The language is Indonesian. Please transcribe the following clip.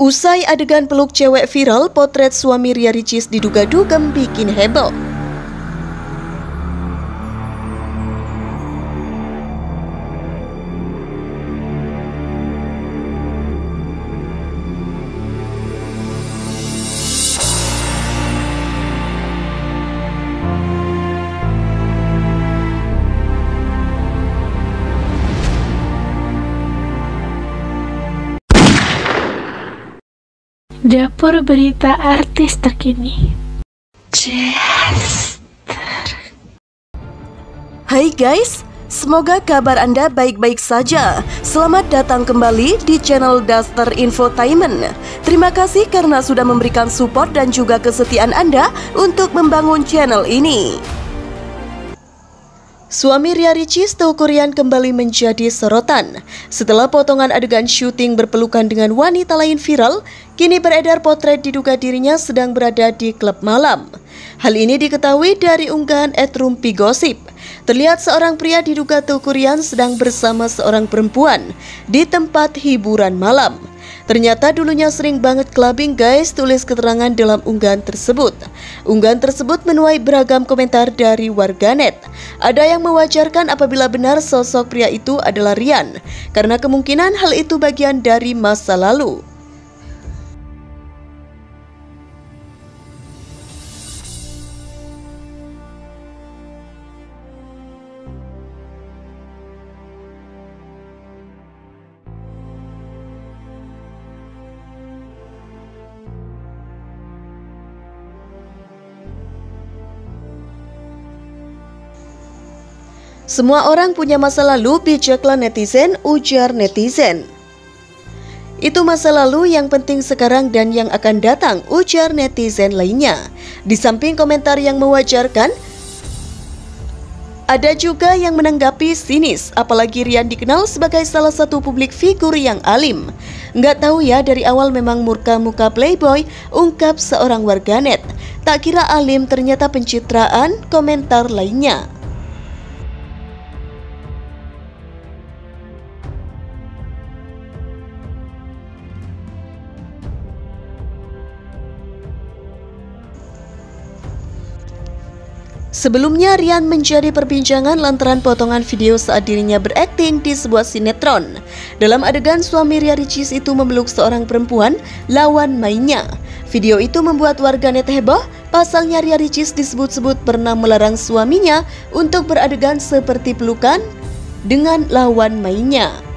Usai adegan peluk cewek viral, potret suami Ria Ricis diduga dugem bikin heboh. Dapur berita artis terkini. Hai guys, semoga kabar Anda baik-baik saja. Selamat datang kembali di channel Daster Infotainment. Terima kasih karena sudah memberikan support dan juga kesetiaan Anda untuk membangun channel ini. Suami Ria Ricis, Teuku Ryan, kembali menjadi sorotan. Setelah potongan adegan syuting berpelukan dengan wanita lain viral, kini beredar potret diduga dirinya sedang berada di klub malam. Hal ini diketahui dari unggahan @rumpigosip. Terlihat seorang pria diduga Teuku Ryan sedang bersama seorang perempuan di tempat hiburan malam. Ternyata dulunya sering banget clubbing guys, tulis keterangan dalam unggahan tersebut. Unggahan tersebut menuai beragam komentar dari warganet. Ada yang mewajarkan apabila benar sosok pria itu adalah Ryan, karena kemungkinan hal itu bagian dari masa lalu. Semua orang punya masa lalu, bijaklah netizen, ujar netizen. Itu masa lalu, yang penting sekarang dan yang akan datang, ujar netizen lainnya. Di samping komentar yang mewajarkan, ada juga yang menanggapi sinis, apalagi Ryan dikenal sebagai salah satu publik figur yang alim. Nggak tahu ya, dari awal memang muka playboy, ungkap seorang warganet. Tak kira alim, ternyata pencitraan, komentar lainnya. Sebelumnya, Ryan menjadi perbincangan lantaran potongan video saat dirinya berakting di sebuah sinetron. Dalam adegan, suami Ria Ricis itu memeluk seorang perempuan lawan mainnya. Video itu membuat warganet heboh, pasalnya Ria Ricis disebut-sebut pernah melarang suaminya untuk beradegan seperti pelukan dengan lawan mainnya.